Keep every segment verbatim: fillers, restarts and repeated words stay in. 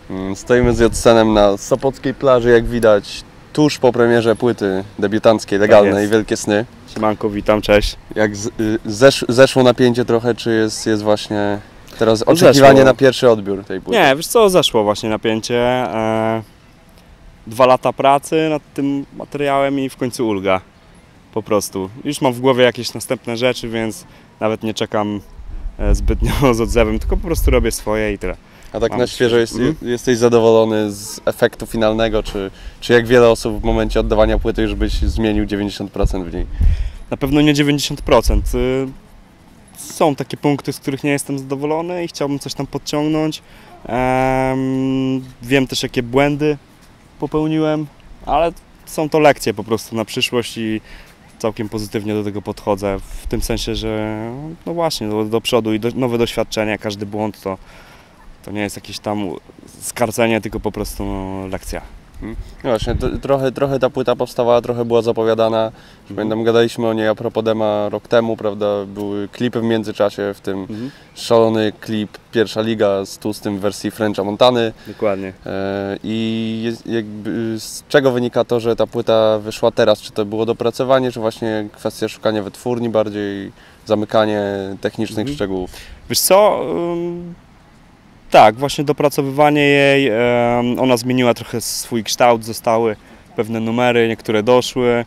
Stoimy z Jodsenem na sopockiej plaży, jak widać, tuż po premierze płyty debiutanckiej, legalnej, tak Wielkie Sny. Siemanko, witam, cześć. Jak z, zesz, zeszło napięcie trochę, czy jest, jest właśnie teraz oczekiwanie zeszło. na pierwszy odbiór tej płyty? Nie, wiesz co, zeszło właśnie napięcie. E, dwa lata pracy nad tym materiałem i w końcu ulga. Po prostu. Już mam w głowie jakieś następne rzeczy, więc nawet nie czekam zbytnio z odzewem, tylko po prostu robię swoje i tyle. A tak Mam na świeżo jest, mm. jesteś zadowolony z efektu finalnego, czy, czy jak wiele osób w momencie oddawania płyty już byś zmienił dziewięćdziesiąt procent w niej? Na pewno nie dziewięćdziesiąt procent. Są takie punkty, z których nie jestem zadowolony i chciałbym coś tam podciągnąć. Um, wiem też, jakie błędy popełniłem, ale są to lekcje po prostu na przyszłość i całkiem pozytywnie do tego podchodzę, w tym sensie, że no właśnie, do, do przodu i do, nowe doświadczenie, każdy błąd to, to nie jest jakieś tam skarcenie, tylko po prostu no, lekcja. No właśnie, to, trochę, trochę ta płyta powstawała, trochę była zapowiadana. Mhm. Pamiętam, gadaliśmy o niej a propos dema rok temu, prawda? Były klipy w międzyczasie, w tym mhm. szalony klip Pierwsza Liga z tłustym w wersji Frencha Montany. Dokładnie. E, I jest, jakby, z czego wynika to, że ta płyta wyszła teraz? Czy to było dopracowanie, czy właśnie kwestia szukania wytwórni bardziej, zamykanie technicznych mhm. szczegółów? Wiesz co? Um... Tak, właśnie dopracowywanie jej, ona zmieniła trochę swój kształt, zostały pewne numery, niektóre doszły.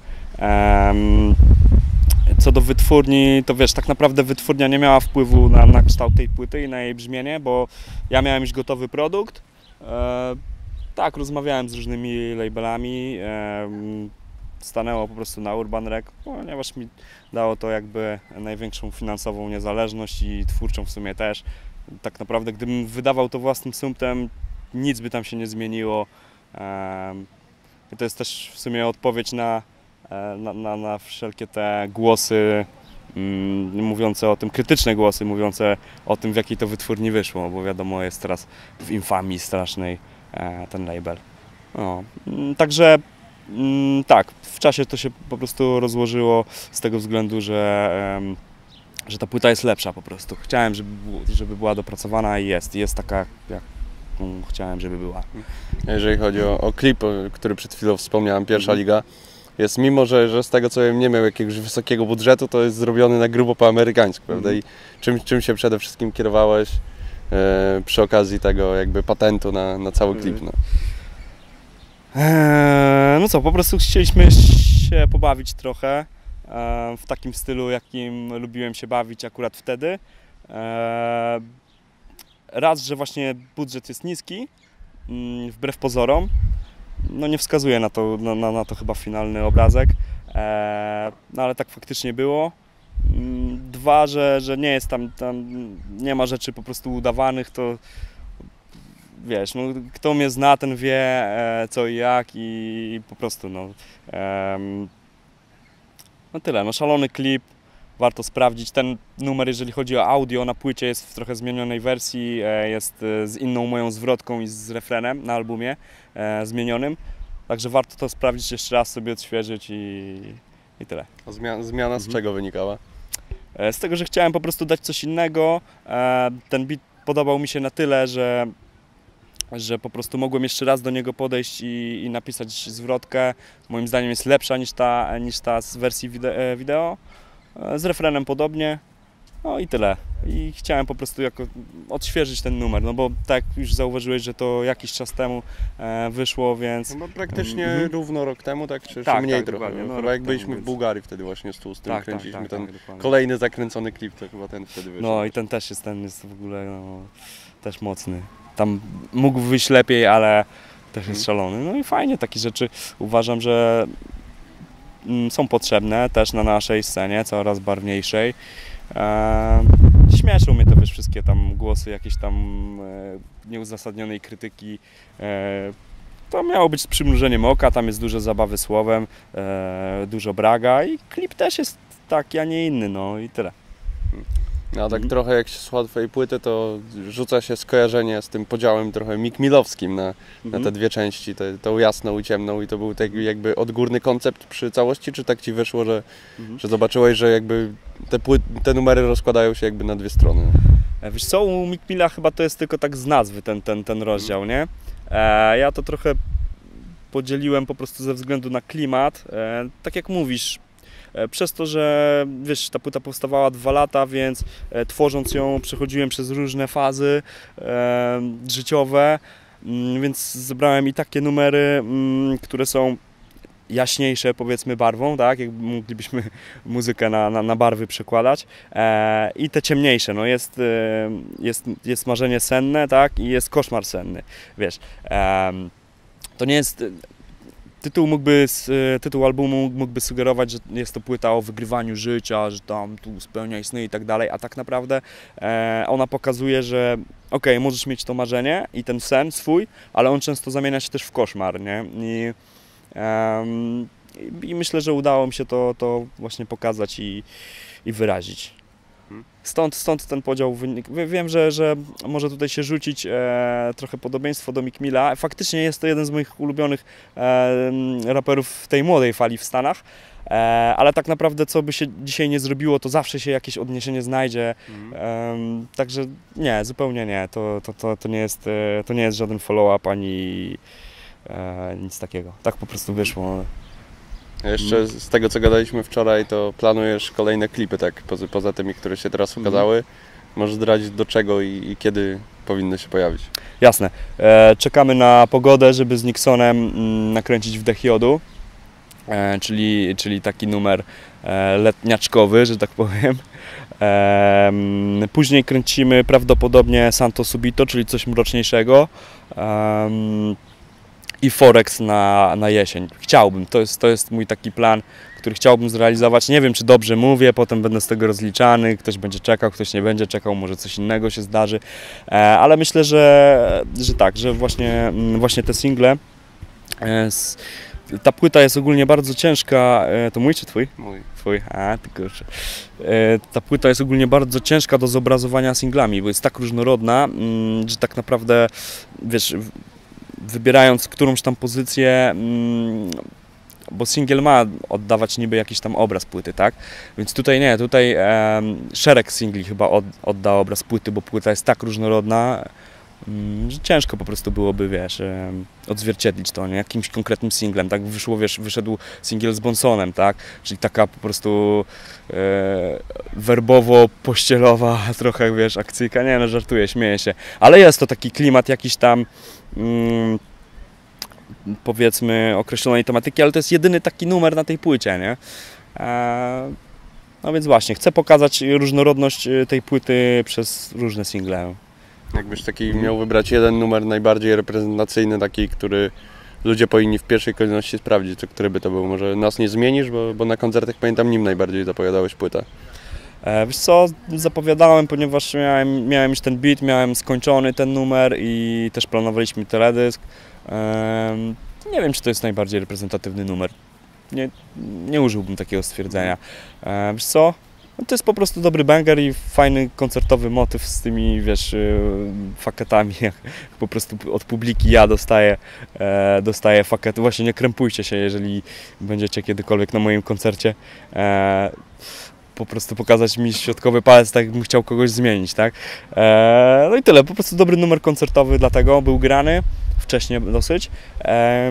Co do wytwórni, to wiesz, tak naprawdę wytwórnia nie miała wpływu na, na kształt tej płyty i na jej brzmienie, bo ja miałem już gotowy produkt. Tak, rozmawiałem z różnymi labelami, stanęło po prostu na Urban Rec, ponieważ mi dało to jakby największą finansową niezależność i twórczą w sumie też. Tak naprawdę, gdybym wydawał to własnym sumptem, nic by tam się nie zmieniło. I to jest też w sumie odpowiedź na, na, na, na wszelkie te głosy mm, mówiące o tym, krytyczne głosy mówiące o tym, w jakiej to wytwórni wyszło, bo wiadomo, jest teraz w infamii strasznej ten label. No. Także mm, tak, w czasie to się po prostu rozłożyło z tego względu, że że ta płyta jest lepsza po prostu. Chciałem, żeby, żeby była dopracowana i jest. Jest taka, jak chciałem, żeby była. Jeżeli chodzi o, o klip, który przed chwilą wspomniałem, Pierwsza mm. Liga, jest mimo, że, że z tego co wiem, nie miał jakiegoś wysokiego budżetu, to jest zrobiony na grubo po amerykańsku, mm. prawda? I czym, czym się przede wszystkim kierowałeś e, przy okazji tego jakby patentu na, na cały klip? No. Eee, no co, po prostu chcieliśmy się pobawić trochę w takim stylu, jakim lubiłem się bawić akurat wtedy. Raz, że właśnie budżet jest niski, wbrew pozorom, no nie wskazuje na to, na, na to chyba finalny obrazek, no ale tak faktycznie było. Dwa, że, że nie jest tam, tam, nie ma rzeczy po prostu udawanych, to wiesz, no, kto mnie zna, ten wie co i jak i po prostu no. No tyle, no szalony klip, warto sprawdzić. Ten numer, jeżeli chodzi o audio, na płycie jest w trochę zmienionej wersji, jest z inną moją zwrotką i z refrenem na albumie e, zmienionym. Także warto to sprawdzić jeszcze raz, sobie odświeżyć i, i tyle. A zmiana, zmiana z mhm. czego wynikała? E, z tego, że chciałem po prostu dać coś innego. E, ten beat podobał mi się na tyle, że że po prostu mogłem jeszcze raz do niego podejść i, i napisać zwrotkę. Moim zdaniem jest lepsza niż ta, niż ta z wersji wideo. Z refrenem podobnie. No i tyle. I chciałem po prostu jako odświeżyć ten numer, no bo tak już zauważyłeś, że to jakiś czas temu wyszło, więc... No praktycznie mm -hmm. równo rok temu, tak? Czy, tak, czy mniej tak, trochę? No, no, chyba jak byliśmy temu, w Bułgarii wtedy właśnie z Tłustym, tak, kręciliśmy tak, tak, ten tak, kolejny zakręcony klip, to chyba ten wtedy wyszło. No i ten też jest, ten jest w ogóle no, też mocny. Tam mógł wyjść lepiej, ale też jest szalony. No i fajnie, takie rzeczy uważam, że są potrzebne też na naszej scenie, coraz barwniejszej. Eee, śmieszą mnie to, wiesz, wszystkie tam głosy jakieś tam e, nieuzasadnionej krytyki. E, to miało być z przymrużeniem oka, tam jest dużo zabawy słowem, e, dużo braga i klip też jest taki, a nie inny, no i tyle. No tak trochę jak się słucha twojej płyty, to rzuca się skojarzenie z tym podziałem trochę Mick Millowskim na, na te dwie części, te, tą jasną i ciemną, i to był taki jakby odgórny koncept przy całości, czy tak ci wyszło, że, mhm. że zobaczyłeś, że jakby te, płyt, te numery rozkładają się jakby na dwie strony? Wiesz co, u Mick Milla chyba to jest tylko tak z nazwy ten, ten, ten rozdział, nie? E, ja to trochę podzieliłem po prostu ze względu na klimat. E, tak jak mówisz, e, przez to, że wiesz, ta płyta powstawała dwa lata, więc e, tworząc ją przechodziłem przez różne fazy e, życiowe, m, więc zebrałem i takie numery, m, które są jaśniejsze, powiedzmy, barwą, tak, jak moglibyśmy muzykę na, na, na barwy przekładać, e, i te ciemniejsze, no jest, e, jest, jest marzenie senne, tak, i jest koszmar senny, wiesz, e, to nie jest, tytuł mógłby, tytuł albumu mógłby sugerować, że jest to płyta o wygrywaniu życia, że tam tu spełniaj sny i tak dalej, a tak naprawdę e, ona pokazuje, że okej, możesz mieć to marzenie i ten sen swój, ale on często zamienia się też w koszmar, nie, i Um, I myślę, że udało mi się to, to właśnie pokazać i, i wyrazić. Stąd, stąd ten podział wynik. Wiem, że, że może tutaj się rzucić e, trochę podobieństwo do Meek Milla. Faktycznie jest to jeden z moich ulubionych e, raperów w tej młodej fali w Stanach. E, ale tak naprawdę co by się dzisiaj nie zrobiło, to zawsze się jakieś odniesienie znajdzie. Mhm. E, także nie, zupełnie nie. To, to, to, to, nie jest, to nie jest żaden follow-up ani E, nic takiego. Tak po prostu wyszło. A jeszcze z tego, co gadaliśmy wczoraj, to planujesz kolejne klipy, tak? Poza, poza tymi, które się teraz ukazały. Mm. Możesz zdradzić do czego i, i kiedy powinny się pojawić? Jasne. E, czekamy na pogodę, żeby z Nixonem mm, nakręcić w Dechiodu, e, czyli, czyli taki numer e, letniaczkowy, że tak powiem. E, później kręcimy prawdopodobnie Santo Subito, czyli coś mroczniejszego. E, i Forex na, na jesień. Chciałbym, to jest, to jest mój taki plan, który chciałbym zrealizować. Nie wiem, czy dobrze mówię, potem będę z tego rozliczany, ktoś będzie czekał, ktoś nie będzie czekał, może coś innego się zdarzy, e, ale myślę, że, że tak, że właśnie, właśnie te single, e, s, ta płyta jest ogólnie bardzo ciężka, e, to mój czy twój? Mój. Twój, a ty kurczę. E, ta płyta jest ogólnie bardzo ciężka do zobrazowania singlami, bo jest tak różnorodna, m, że tak naprawdę, wiesz, wybierając którąś tam pozycję, bo singiel ma oddawać niby jakiś tam obraz płyty, tak? Więc tutaj nie, tutaj e, szereg singli chyba od, odda obraz płyty, bo płyta jest tak różnorodna, że ciężko po prostu byłoby, wiesz, e, odzwierciedlić to, nie? Jakimś konkretnym singlem, tak? Wyszło, wiesz, wyszedł singiel z Bonsonem, tak? Czyli taka po prostu e, werbowo-pościelowa trochę, wiesz, akcyjka, nie no, żartuję, śmieję się, ale jest to taki klimat jakiś tam Mm, powiedzmy określonej tematyki, ale to jest jedyny taki numer na tej płycie, nie? E, no więc właśnie, chcę pokazać różnorodność tej płyty przez różne single. Jakbyś taki miał wybrać jeden numer najbardziej reprezentacyjny, taki, który ludzie powinni w pierwszej kolejności sprawdzić, to który by to był? Może Nas nie zmienisz, bo, bo na koncertach pamiętam nim najbardziej zapowiadałeś płytę. E, wiesz co, zapowiadałem, ponieważ miałem, miałem już ten beat, miałem skończony ten numer i też planowaliśmy teledysk. E, nie wiem, czy to jest najbardziej reprezentatywny numer. Nie, nie użyłbym takiego stwierdzenia. E, wiesz co, no to jest po prostu dobry banger i fajny koncertowy motyw z tymi, wiesz, faketami, jak po prostu od publiki ja dostaję, e, dostaję fakety. Właśnie nie krępujcie się, jeżeli będziecie kiedykolwiek na moim koncercie. E, po prostu pokazać mi środkowy palec, tak jakbym chciał kogoś zmienić, tak? E, no i tyle, po prostu dobry numer koncertowy, dlatego był grany wcześniej dosyć. E,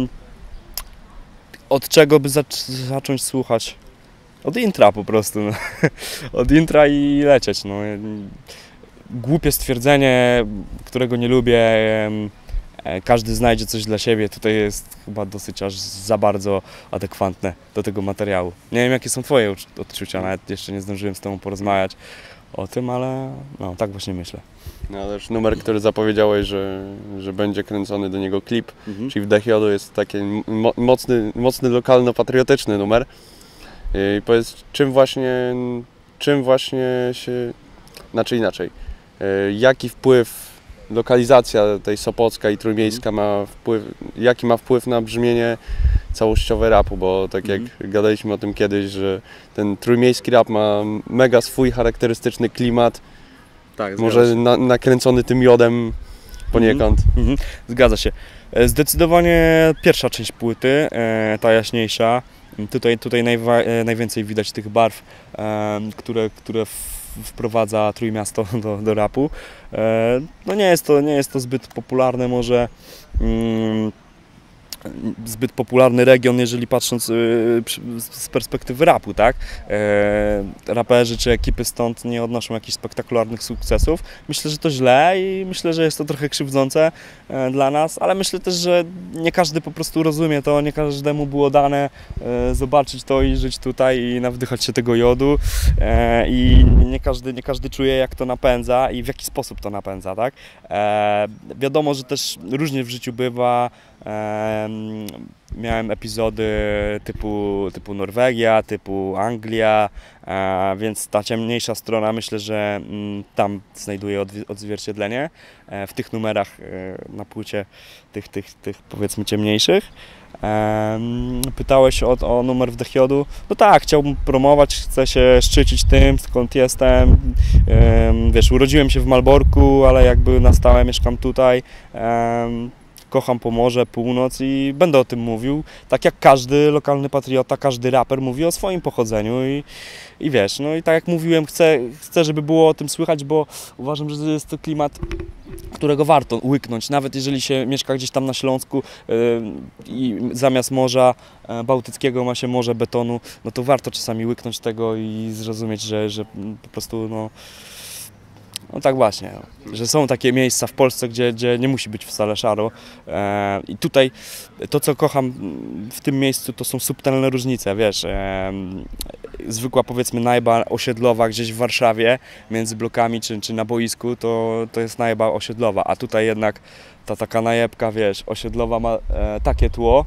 od czego by zac zacząć słuchać? Od intra po prostu, no. Od intra i lecieć, no. Głupie stwierdzenie, którego nie lubię, każdy znajdzie coś dla siebie, tutaj jest chyba dosyć aż za bardzo adekwatne do tego materiału. Nie wiem, jakie są twoje odczucia, nawet jeszcze nie zdążyłem z tobą porozmawiać o tym, ale no, tak właśnie myślę. No ale już numer, który zapowiedziałeś, że, że będzie kręcony do niego klip, mhm. czyli w Dechiodu jest taki mo mocny, mocny lokalno-patriotyczny numer. I powiedz, czym właśnie, czym właśnie się, znaczy inaczej, jaki wpływ lokalizacja tej sopocka i trójmiejska ma wpływ, jaki ma wpływ na brzmienie całościowe rapu, bo tak jak mm. gadaliśmy o tym kiedyś, że ten trójmiejski rap ma mega swój charakterystyczny klimat, tak, może na, nakręcony tym jodem poniekąd. Mm -hmm. Zgadza się. Zdecydowanie pierwsza część płyty, ta jaśniejsza, tutaj, tutaj najwa, najwięcej widać tych barw, które, które wprowadza Trójmiasto do, do rapu. E, no nie jest to, nie jest to zbyt popularne może, mm, zbyt popularny region, jeżeli patrząc y, z perspektywy rapu, tak? E, raperzy czy ekipy stąd nie odnoszą jakichś spektakularnych sukcesów. Myślę, że to źle i myślę, że jest to trochę krzywdzące e, dla nas, ale myślę też, że nie każdy po prostu rozumie to, nie każdemu było dane e, zobaczyć to i żyć tutaj i nawdychać się tego jodu e, i nie każdy, nie każdy czuje, jak to napędza i w jaki sposób to napędza, tak? E, wiadomo, że też różnie w życiu bywa. E, miałem epizody typu, typu Norwegia, typu Anglia, e, więc ta ciemniejsza strona myślę, że m, tam znajduje odzwierciedlenie e, w tych numerach e, na płycie tych, tych, tych powiedzmy ciemniejszych. E, pytałeś o, o numer Wdechiodu. No tak, chciałbym promować, chcę się szczycić tym, skąd jestem. E, wiesz, urodziłem się w Malborku, ale jakby na stałe mieszkam tutaj. E, Kocham Pomorze, Północ i będę o tym mówił, tak jak każdy lokalny patriota, każdy raper mówi o swoim pochodzeniu i, i wiesz, no i tak jak mówiłem, chcę, chcę, żeby było o tym słychać, bo uważam, że to jest to klimat, którego warto łyknąć, nawet jeżeli się mieszka gdzieś tam na Śląsku yy, i zamiast morza yy, bałtyckiego ma się morze betonu, no to warto czasami łyknąć tego i zrozumieć, że, że po prostu no, no tak właśnie, że są takie miejsca w Polsce, gdzie, gdzie nie musi być wcale szaro e, i tutaj to, co kocham w tym miejscu, to są subtelne różnice, wiesz, e, zwykła powiedzmy najba osiedlowa gdzieś w Warszawie między blokami czy, czy na boisku, to, to jest najba osiedlowa, a tutaj jednak ta taka najebka, wiesz, osiedlowa ma e, takie tło,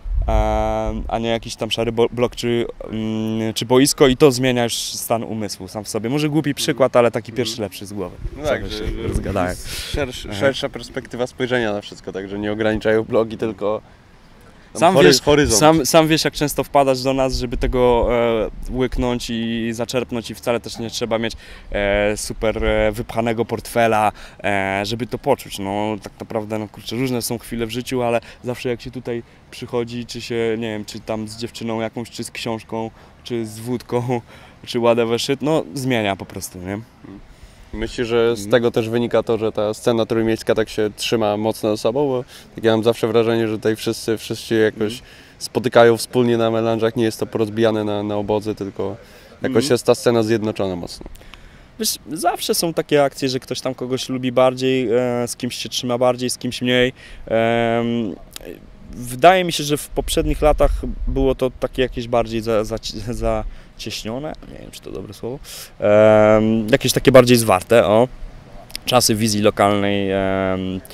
a nie jakiś tam szary blok czy, czy boisko i to zmienia już stan umysłu sam w sobie. Może głupi przykład, ale taki pierwszy lepszy z głowy. No tak, że, że szersza, szersza perspektywa spojrzenia na wszystko, także nie ograniczają blogi, tylko sam hory, wiesz, horyzont. Sam, sam wiesz, jak często wpadasz do nas, żeby tego e, łyknąć i zaczerpnąć i wcale też nie trzeba mieć e, super e, wypchanego portfela, e, żeby to poczuć. No tak naprawdę, no kurczę, różne są chwile w życiu, ale zawsze jak się tutaj przychodzi, czy się, nie wiem, czy tam z dziewczyną jakąś, czy z książką, czy z wódką, czy whatever shit, no zmienia po prostu, nie? Myślę, że z tego też wynika to, że ta scena trójmiejska tak się trzyma mocno ze sobą, bo tak ja mam zawsze wrażenie, że tutaj wszyscy, wszyscy jakoś spotykają wspólnie na melanżach, nie jest to porozbijane na, na obozy, tylko jakoś jest ta scena zjednoczona mocno. Wiesz, zawsze są takie akcje, że ktoś tam kogoś lubi bardziej, e, z kimś się trzyma bardziej, z kimś mniej. E, wydaje mi się, że w poprzednich latach było to takie jakieś bardziej za, za, za cieśnione, nie wiem, czy to dobre słowo, e, jakieś takie bardziej zwarte, o, czasy wizji lokalnej, e,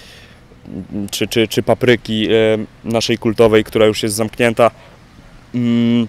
czy, czy, czy papryki e, naszej kultowej, która już jest zamknięta. Mm,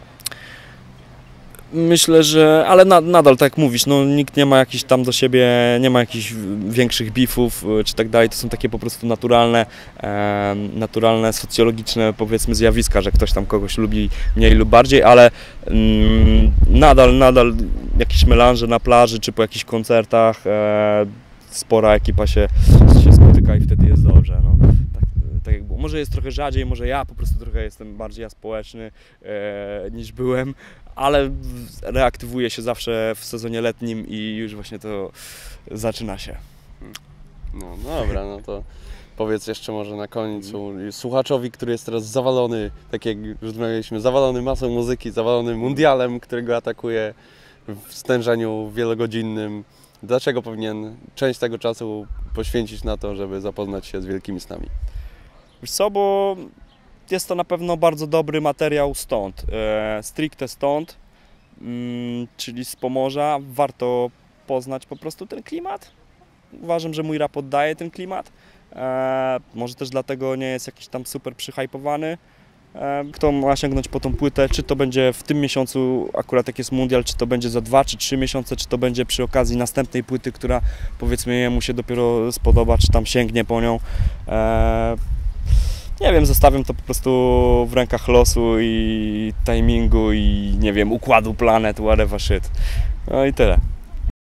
myślę, że, ale na, nadal tak jak mówisz, no nikt nie ma jakichś tam do siebie, nie ma jakichś większych beefów czy tak dalej, to są takie po prostu naturalne, e, naturalne, socjologiczne powiedzmy zjawiska, że ktoś tam kogoś lubi mniej lub bardziej, ale mm, nadal, nadal jakieś melanże na plaży czy po jakichś koncertach, e, spora ekipa się, się spotyka i wtedy jest dobrze, no. Tak, tak jak było. Może jest trochę rzadziej, może ja po prostu trochę jestem bardziej aspołeczny e, niż byłem, ale reaktywuje się zawsze w sezonie letnim i już właśnie to zaczyna się. No, no dobra, no to powiedz jeszcze może na końcu słuchaczowi, który jest teraz zawalony, tak jak już rozmawialiśmy, zawalony masą muzyki, zawalony mundialem, którego atakuje w stężeniu wielogodzinnym. Dlaczego powinien część tego czasu poświęcić na to, żeby zapoznać się z wielkimi snami? Wiesz co, bo jest to na pewno bardzo dobry materiał stąd, e, stricte stąd, mm, czyli z Pomorza. Warto poznać po prostu ten klimat. Uważam, że mój rap oddaje ten klimat. E, może też dlatego nie jest jakiś tam super przyhypowany. E, kto ma sięgnąć po tą płytę, czy to będzie w tym miesiącu, akurat jak jest mundial, czy to będzie za dwa czy trzy miesiące, czy to będzie przy okazji następnej płyty, która powiedzmy jemu się dopiero spodoba, czy tam sięgnie po nią. E, Nie wiem, zostawiam to po prostu w rękach losu i timingu i nie wiem, układu planet, whatever shit. No i tyle.